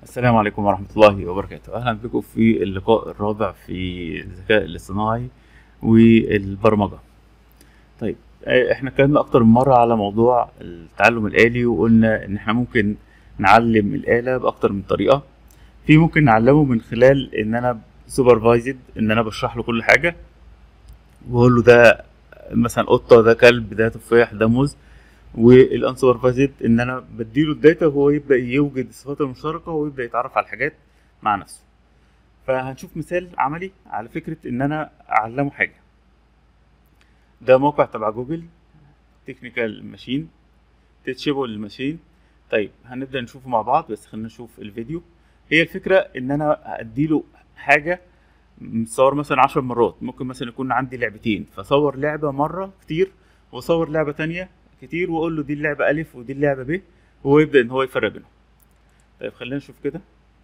السلام عليكم ورحمة الله وبركاته. أهلا بكم في اللقاء الرابع في الذكاء الاصطناعي والبرمجة. طيب، احنا اتكلمنا أكتر من مرة على موضوع التعلم الآلي، وقلنا إن احنا ممكن نعلم الآلة بأكتر من طريقة. ممكن نعلمه من خلال إن أنا سوبرفايزد، إن أنا بشرح له كل حاجة وأقول له ده مثلا قطة، ده كلب، ده تفاح، ده موز. والانسوبرفايزد ان انا بديله الداتا وهو يبدا يوجد الصفات المشتركه ويبدا يتعرف على الحاجات مع نفسه. فهنشوف مثال عملي على فكره ان انا اعلمه حاجه. ده موقع تبع جوجل، تكنيكال ماشين، تيتشيبل ماشين. طيب هنبدا نشوفه مع بعض، بس خلينا نشوف الفيديو. هي الفكره ان انا اديله حاجه متصور مثلا 10 مرات. ممكن مثلا يكون عندي لعبتين، فصور لعبه مره كتير وصور لعبه تانية كتير، واقول له دي اللعبه الف ودي اللعبه ب، وهو يبدا ان هو يفرق بينهم. طيب خلينا نشوف كده.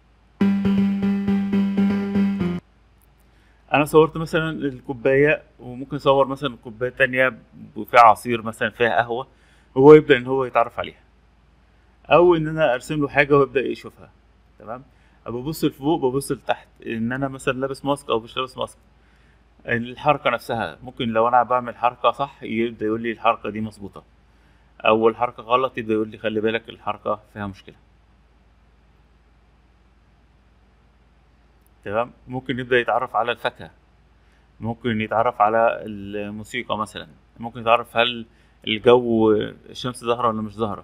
انا صورت مثلا الكوبايه، وممكن اصور مثلا كوبايه تانية وفيها عصير مثلا، فيها قهوه، وهو يبدا ان هو يتعرف عليها. او ان انا ارسم له حاجه ويبدا يشوفها. تمام. ببص لفوق، ببص لتحت، ان انا مثلا لابس ماسك او مش لابس ماسك. الحركه نفسها، ممكن لو انا بعمل حركه صح يبدا يقول لي الحركه دي مظبوطه، او الحركه غلط يبدا يقول لي خلي بالك الحركه فيها مشكله. تمام. ممكن يبدا يتعرف على الفاكهه، ممكن يتعرف على الموسيقى مثلا، ممكن يتعرف هل الجو الشمس ظاهره ولا مش ظاهره.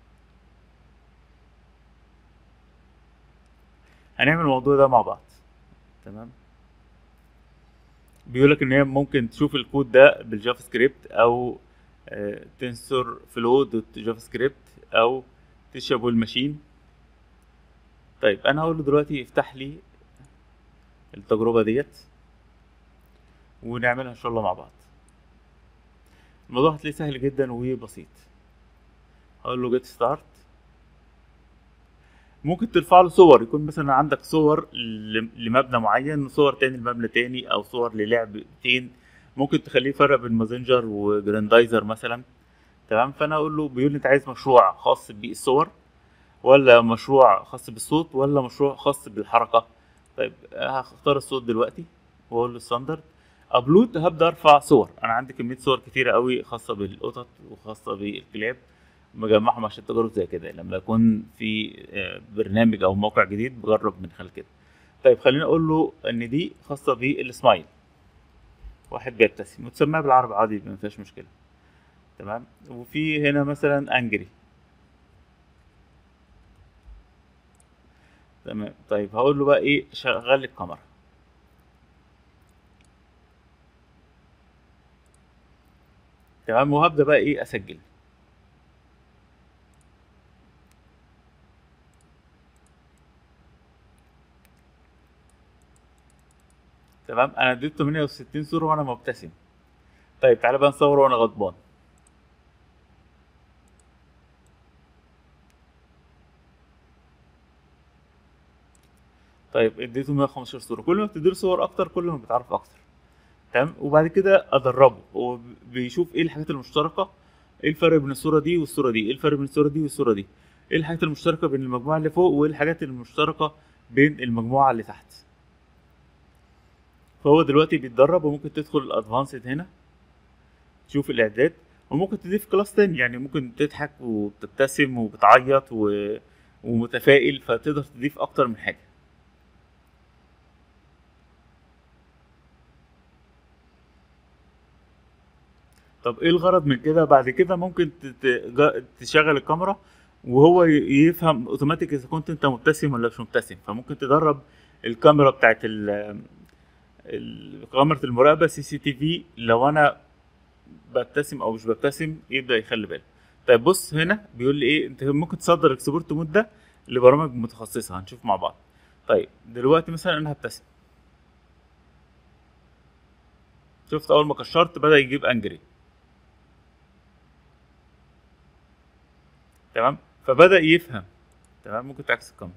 هنعمل الموضوع ده مع بعض. تمام. بيقول لك ان هي ممكن تشوف الكود ده بالجافا سكريبت، او تنسور فلو دوت جافا سكريبت، او تشابل ماشين. طيب انا هقول له دلوقتي افتح لي التجربه ديت ونعملها ان شاء الله مع بعض. الموضوع هتلاقيه سهل جدا وبسيط. هقول له جيت ستارت. ممكن ترفع له صور، يكون مثلا عندك صور لمبنى معين وصور تاني لمبنى تاني، او صور للعبتين. ممكن تخليه يفرق بين مازنجر وجراندايزر مثلا. تمام. فانا اقول له، بيقول لي انت عايز مشروع خاص بالصور، ولا مشروع خاص بالصوت، ولا مشروع خاص بالحركه؟ طيب هختار الصوت دلوقتي، واقول له ستاندرد ابلود. هبدا ارفع صور. انا عندي كميه صور كتيره قوي خاصه بالقطط وخاصه بالكلاب، مجمعهم عشان تجارب زي كده لما يكون في برنامج او موقع جديد بجرب من خلال كده. طيب خليني اقول له ان دي خاصه بالسمايل، واحد بيبتسم، وتسميها بالعربي عادي ما فيهاش مشكله. تمام. وفي هنا مثلا انجري. تمام. طيب هقول له بقى ايه، شغل لي الكاميرا. تمام. وهبدا بقى ايه، اسجل. تمام. انا اديت 68 صوره وانا مبتسم. طيب تعالى بقى نصور وانا غضبان. طيب اديته 115 صوره. كل ما بتديله صور اكتر كل ما بيتعرف اكتر. تمام. وبعد كده ادربه، هو بيشوف ايه الحاجات المشتركه، ايه الفرق بين الصوره دي والصوره دي، ايه الفرق بين الصوره دي والصوره دي، ايه الحاجات المشتركه بين المجموعه اللي فوق، وايه الحاجات المشتركه بين المجموعه اللي تحت. فهو دلوقتي بيتدرب. وممكن تدخل الادفانسد هنا تشوف الاعداد، وممكن تضيف كلاس تاني. يعني ممكن تضحك وبتبتسم وبتعيط ومتفائل، فتقدر تضيف اكتر من حاجه. طب ايه الغرض من كده؟ بعد كده ممكن تشغل الكاميرا وهو يفهم اوتوماتيك اذا كنت انت مبتسم ولا مش مبتسم. فممكن تدرب الكاميرا بتاعت كاميرا المراقبة CCTV، لو انا ببتسم او مش ببتسم يبدأ يخلي باله. طيب بص هنا بيقول لي ايه، انت ممكن تصدر اكسبورت مود ده لبرامج متخصصة. هنشوف مع بعض. طيب دلوقتي مثلا انا هبتسم، شفت اول ما كشرت بدأ يجيب انجري. تمام. فبدأ يفهم. تمام. ممكن تعكس الكاميرا.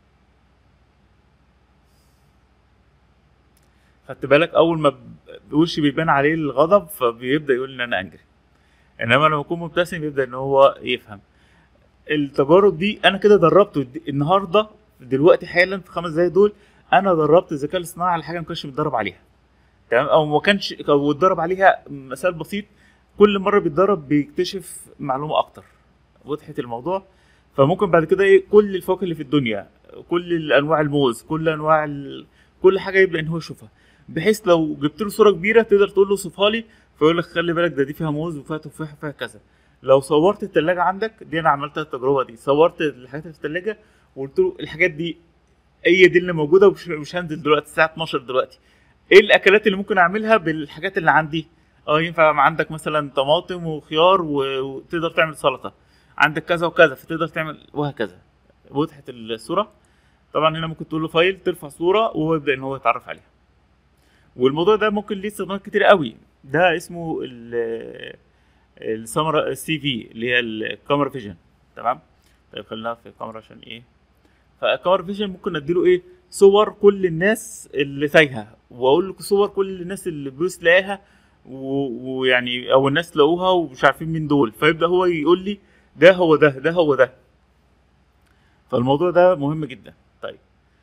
خدت بالك اول ما وشي بيبان عليه الغضب فبيبدا يقول ان انا انجري، انما لما اكون مبتسم يبدا ان هو يفهم. التجارب دي انا كده دربته النهارده دلوقتي حالا في 5 دقايق دول انا دربت الذكاء الاصطناعي على حاجه ما كانش متدرب عليها، تمام، او ما كانش، او اتدرب عليها مثال بسيط، كل مره بيتدرب بيكتشف معلومه اكتر. وضحت الموضوع؟ فممكن بعد كده ايه، كل الفواكه اللي في الدنيا، كل انواع الموز، كل انواع كل حاجه يبدا ان هو يشوفها، بحيث لو جبت له صوره كبيره تقدر تقول له اوصفها لي، فيقول لك خلي بالك دي فيها موز وفيها تفاح وفيها كذا. لو صورت الثلاجه عندك دي، انا عملت التجربه دي، صورت الحاجات اللي في الثلاجه وقلت له الحاجات دي هي دي اللي موجوده، مش هنزل دلوقتي الساعه 12 دلوقتي، ايه الاكلات اللي ممكن اعملها بالحاجات اللي عندي؟ ينفع عندك مثلا طماطم وخيار وتقدر تعمل سلطه، عندك كذا وكذا فتقدر تعمل، وهكذا. وضحت الصوره؟ طبعا هنا ممكن تقول له فايل، ترفع صوره وهو يبدا ان هو يتعرف عليها. والموضوع ده ممكن ليه استخدامات كتير قوي، ده اسمه السامرا السي في، اللي هي الكاميرا فيجن. تمام. طيب خلينا في الكاميرا عشان ايه. فالكاميرا فيجن ممكن اديله ايه، صور كل الناس اللي تايهه، واقول لك صور كل الناس اللي بروس لاقاها ويعني او الناس لقوها ومش عارفين مين دول، فيبدا هو يقول لي ده هو ده، ده هو ده. فالموضوع ده مهم جدا. طيب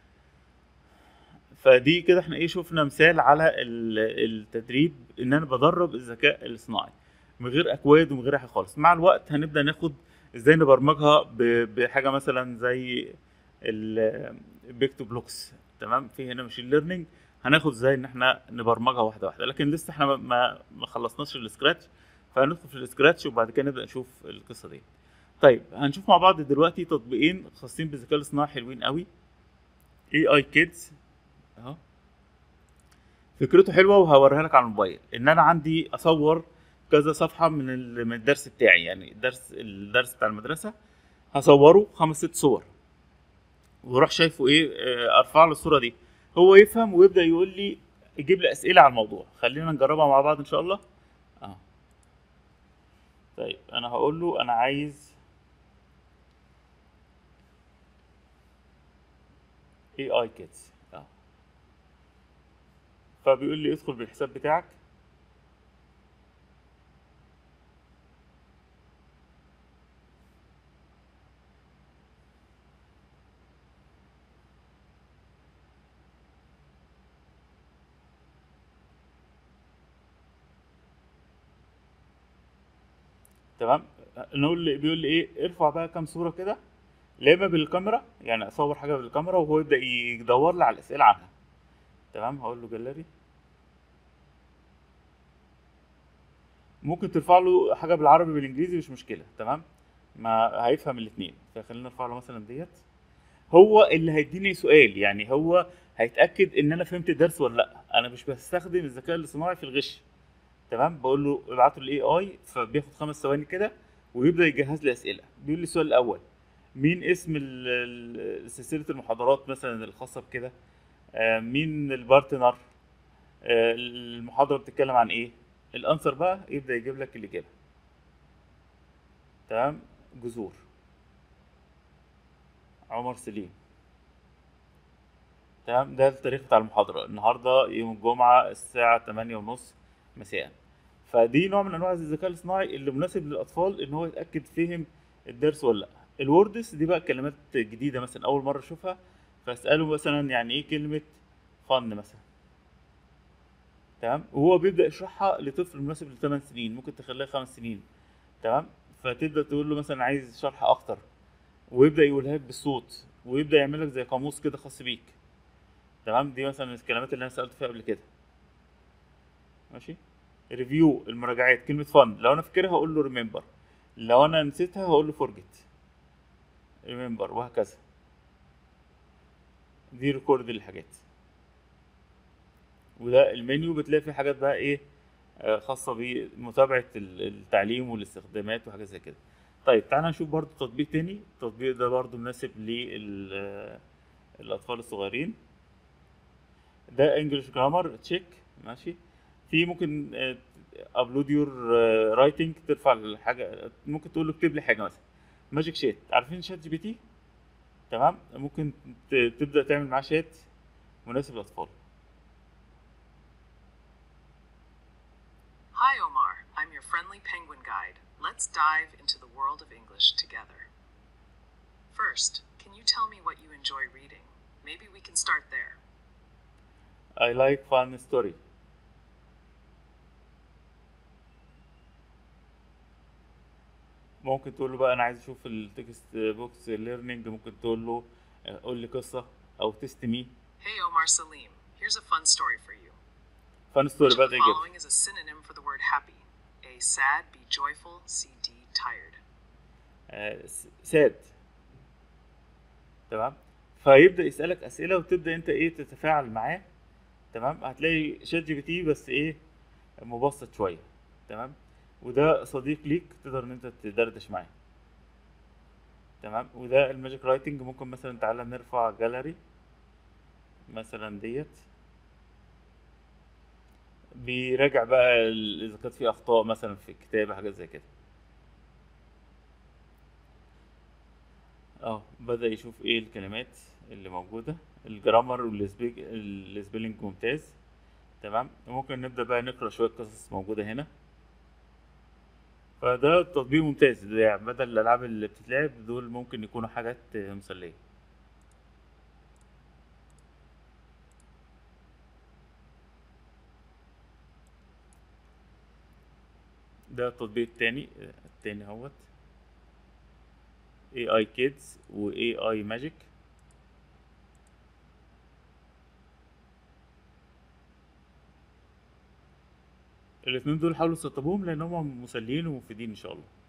فدي كده احنا ايه، شفنا مثال على التدريب، ان انا بدرب الذكاء الاصطناعي من غير اكواد ومن غير حاجه خالص. مع الوقت هنبدا ناخد ازاي نبرمجها بحاجه مثلا زي البيكتو بلوكس. تمام. في هنا ماشين ليرنينج، هناخد ازاي ان احنا نبرمجها واحده واحده، لكن لسه احنا ما خلصناش السكراتش، فهندخل في السكراتش وبعد كده نبدا نشوف القصه دي. طيب هنشوف مع بعض دلوقتي تطبيقين خاصين بالذكاء الاصطناعي حلوين قوي. اي كيدز اهو، فكرته حلوه وهوريها لك على الموبايل. ان انا عندي اصور كذا صفحه من الدرس بتاعي، يعني الدرس بتاع المدرسه هصوره 5 6 صور، واروح شايفه ايه، ارفع له الصوره دي، هو يفهم ويبدا يقول لي، يجيب لي اسئله على الموضوع. خلينا نجربها مع بعض ان شاء الله. اه طيب انا هقول له انا عايز اي كيدز، فبيقول لي ادخل بالحساب بتاعك. تمام. بيقول لي ايه، ارفع بقى كام صوره كده، لا اما بالكاميرا، يعني اصور حاجه بالكاميرا وهو يبدا يدور لي على الاسئله عنها. تمام. هقول له جاليري، ممكن ترفع له حاجه بالعربي بالانجليزي مش مشكله. تمام. ما هيفهم الاثنين، فخلينا نرفع له مثلا ديت. هو اللي هيديني سؤال، يعني هو هيتاكد ان انا فهمت الدرس ولا لا. انا مش بستخدم الذكاء الاصطناعي في الغش. تمام. بقول له ابعته الاي اي، فبياخد 5 ثواني كده ويبدا يجهز لي اسئله. بيقول لي السؤال الاول، مين اسم سلسله المحاضرات مثلا الخاصه بكده، مين البارتنر، المحاضره بتتكلم عن ايه. الانسر بقى يبدا يجيب لك الاجابه. تمام. جذور، عمر سليم. تمام. ده التاريخ بتاع المحاضرة النهاردة يوم الجمعة الساعة 8:30 مساء. فدي نوع من أنواع الذكاء الاصطناعي اللي مناسب للأطفال، إن هو يتأكد فهم الدرس ولا لأ. الوردس دي بقى كلمات جديدة مثلا أول مرة أشوفها، فأسأله مثلا يعني إيه كلمة فن مثلا. تمام. وهو بيبدأ يشرحها لطفل مناسب ل8 سنين، ممكن تخليها 5 سنين. تمام. فتبدأ تقول له مثلا عايز شرح أكتر، ويبدأ يقولها لك بالصوت، ويبدأ يعمل لك زي قاموس كده خاص بيك. تمام. دي مثلا الكلمات اللي انا سالت فيها قبل كده. ماشي. ريفيو، المراجعات، كلمه فن لو انا فاكرها هقول له ريمبر، لو انا نسيتها هقول له فورجيت، ريمبر، وهكذا. دي ريكورد للحاجات. وده المنيو، بتلاقي فيه حاجات بقى ايه، خاصه بمتابعه التعليم والاستخدامات وحاجات زي كده. طيب تعالى نشوف برضو تطبيق تاني. التطبيق ده برضو مناسب للاطفال الصغيرين. ده انجلش جرامر تشيك. ماشي. في ممكن ابلود يور رايتنج، ترفع الحاجه، ممكن تقول له اكتب لي حاجه مثلا. ماجيك شات، عارفين شات جي بي تي؟ تمام. ممكن تبدا تعمل معاه شات مناسب للاطفال. Hi Omar, I'm your friendly penguin guide. Let's dive into the world of English together. First, Can you tell me what you enjoy reading? Maybe we can start there. I like fun story. ممكن تقول له بقى انا عايز اشوف التكست بوكس ليرنينج، ممكن تقول له قول لي قصة او تيست مي. Hey Omar Salim, here's a fun story for you. فان ستوري Which of بقى the ده اجابة. following is a synonym for the word happy? A. Sad. B. Joyful. C. D. Tired. ساد. تمام. فيبدأ يسألك أسئلة وتبدأ أنت إيه تتفاعل معاه. تمام. هتلاقي شات جي بي تي بس إيه مبسط شوية. تمام. وده صديق ليك تقدر إن أنت تدردش معاه. تمام. وده الماجيك رايتنج، ممكن مثلا تعالى نرفع جاليري مثلا ديت، بيراجع بقى إذا كانت في أخطاء مثلا في الكتابة حاجات زي كده. بدأ يشوف ايه الكلمات اللي موجودة، الجرامر والسبيلنج ممتاز. تمام. ممكن نبدأ بقى نقرأ شوية قصص موجودة هنا. فده تطبيق ممتاز، ده يعني بدل الألعاب اللي بتتلعب دول ممكن يكونوا حاجات مسلية. ده التطبيق التاني اهوت AI Kids و AI Magic. الاتنين دول حاولوا تسطبوهم لأن هم مسليين ومفيدين إن شاء الله.